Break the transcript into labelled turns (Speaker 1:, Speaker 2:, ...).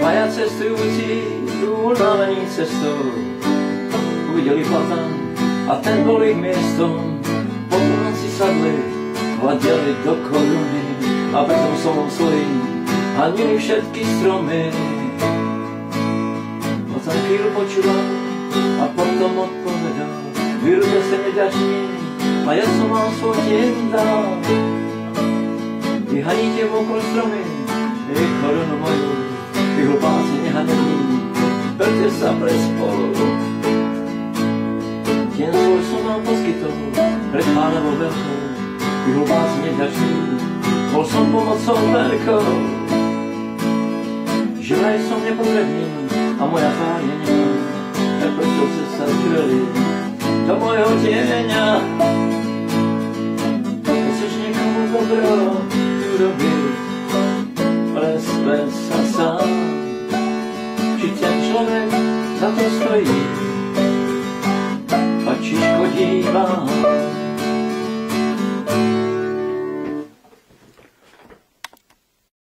Speaker 1: Dvaja cestujúci idú unavení cestou, uvideli platan a ten bol ich miestom. Potom si sadli, hľadeli do koruny a preto slovom svojím hanili všetky stromy. Ocan chvíľu počúval a potom odpovedal: vy ľudia ste nevďační a ja som vám svoj deň dal. Vy haníte okolo stromy i korunu moju, vy hlupáci nehanební, berte sa pred spolu. Deň svoj som vám poskytol pred Pánovou veľkou, vy hlupáci nevďační, bol som pomocou veľkou. Že vraj som nepotrebný a moja tvár je nemá, tak prečo ste sa skreli do mojho tieňa? Keď chceš niekomu dobro urobiť, prespe sa sám, či ten človek za to stojí a či škodí vám.